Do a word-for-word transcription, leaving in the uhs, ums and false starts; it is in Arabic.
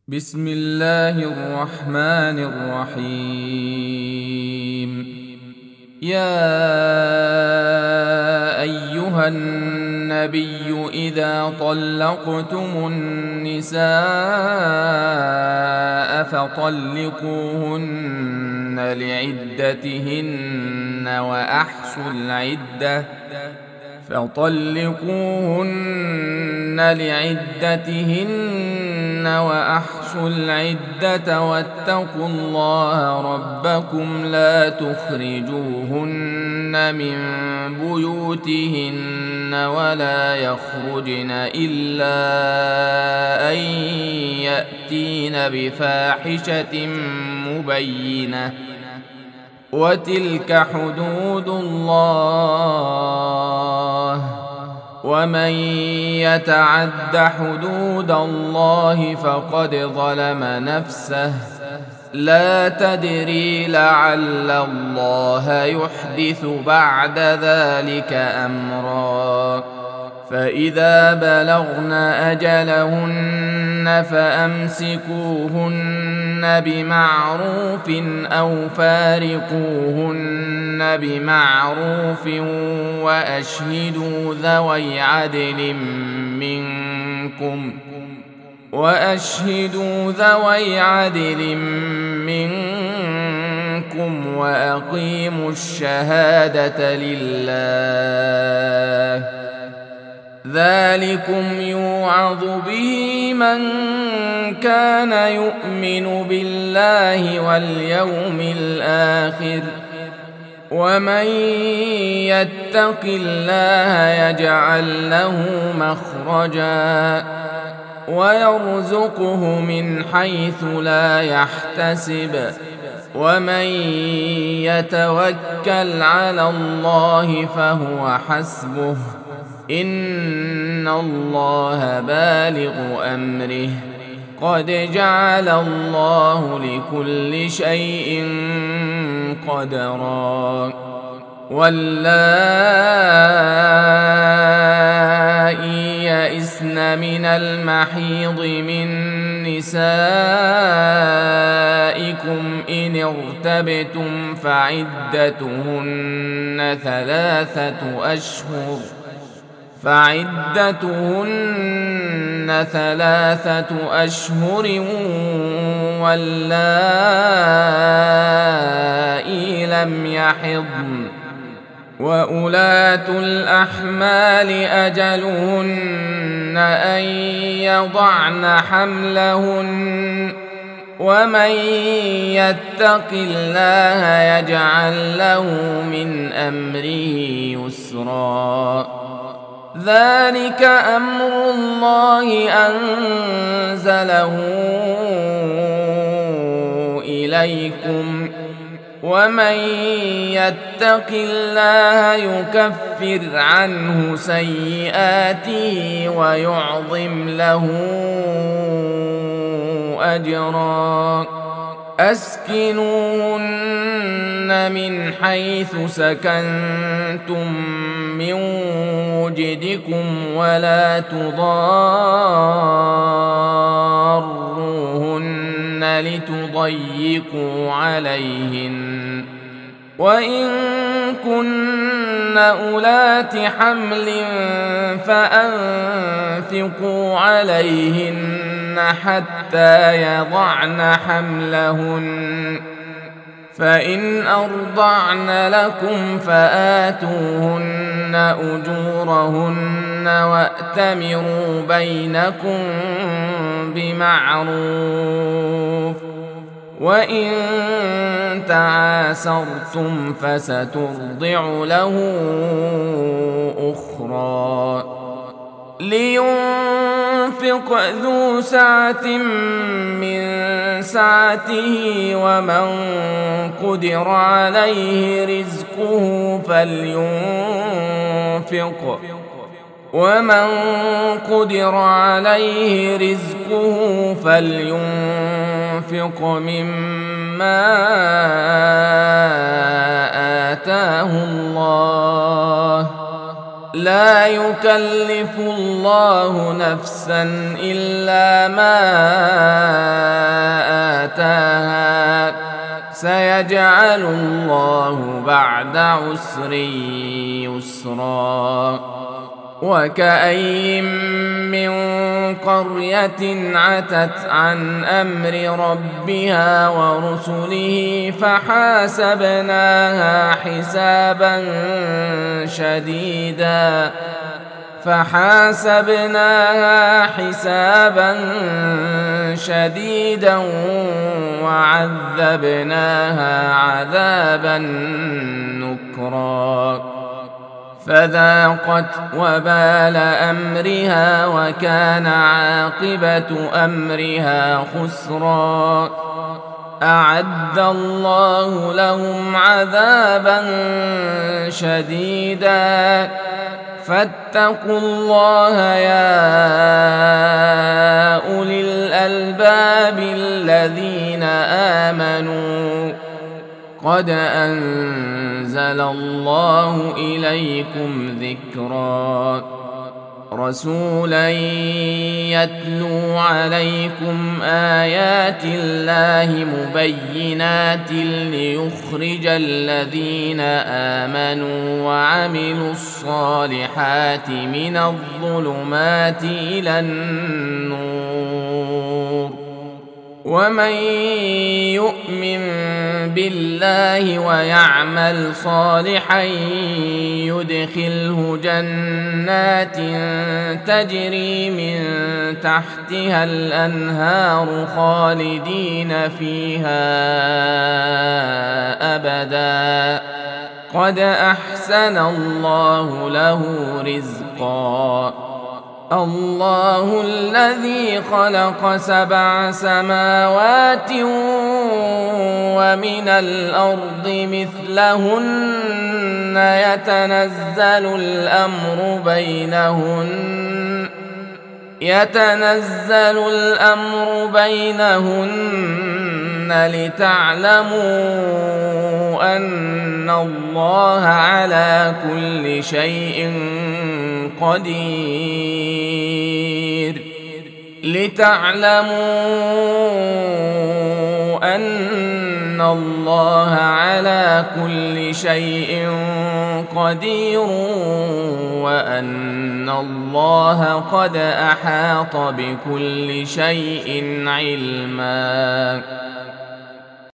بسم الله الرحمن الرحيم. يا أيها النبي إذا طلقتم النساء فطلقوهن لعدتهن وأحصوا العدة فطلقوهن لعدتهن وأحصوا العدة واتقوا الله ربكم لا تخرجوهن من بيوتهن ولا يخرجن إلا أن يأتين بفاحشة مبينة وتلك حدود الله ومن يتعد حدود الله فقد ظلم نفسه لا تدري لعل الله يحدث بعد ذلك أمرا. فإذا بلغن أجلهن فأمسكوهن بمعروف أو فارقوهن بمعروف وأشهدوا ذوي عدل منكم وأشهدوا ذوي عدل منكم وأقيموا الشهادة لله ذلكم يوعظ به من كان يؤمن بالله واليوم الآخر ومن يتق الله يجعل له مخرجا ويرزقه من حيث لا يحتسب ومن يتوكل على الله فهو حسبه إن الله بالغ أمره قد جعل الله لكل شيء قدرا. واللائي يئسن من المحيض من نسائكم إن ارتبتم فعدتهن ثلاثة أشهر فعدتهن ثلاثة أشهر واللائي لم يحضن وأولاة الأحمال أجلهن أن يضعن حملهن ومن يتق الله يجعل له من أمره يسرا. ذلك أمر الله أنزله إليكم ومن يتق الله يكفر عنه سيئاته ويعظم له أجرا. أسكنوهن من حيث سكنتم من وجدكم ولا تضاروهن لتضيقوا عليهن وإن كن أولات حمل فأنفقوا عليهن حتى يضعن حملهن فإن أرضعن لكم فآتوهن أجورهن وأتمروا بينكم بمعروف وإن تعاسرتم فسترضع له أخرى. لينفق ذو سعة من سعته ومن قدر عليه رزقه فلينفق ومن قدر عليه رزقه فلينفق مما آتاه الله لا يكلف الله نفسا إلا ما سيجعل الله بعد عسر يسرا. وكأين من قرية عتت عن أمر ربها ورسله فحاسبناها حسابا شديدا فحاسبناها حسابا شديدا وعذبناها عذابا نكرا فذاقت وبال أمرها وكان عاقبة أمرها خسرا. أعد الله لهم عذابا شديدا فاتقوا الله يا أولي الألباب الذين آمنوا قد أنزل الله إليكم ذكرا رسولا يتلو عليكم آيات الله مبينات ليخرج الذين آمنوا وعملوا الصالحات من الظلمات إلى النور. ومن يؤمن بالله ويعمل صالحا يدخله جنات تجري من تحتها الأنهار خالدين فيها أبدا قد أحسن الله له رزقا. الله الذي خلق سبع سماوات ومن الأرض مثلهن يتنزل الأمر بينهن يتنزل الأمر بينهن لتعلموا أن الله على كل شيء قدير لتعلموا أن الله على كل شيء قدير وأن الله قد أحاط بكل شيء علما.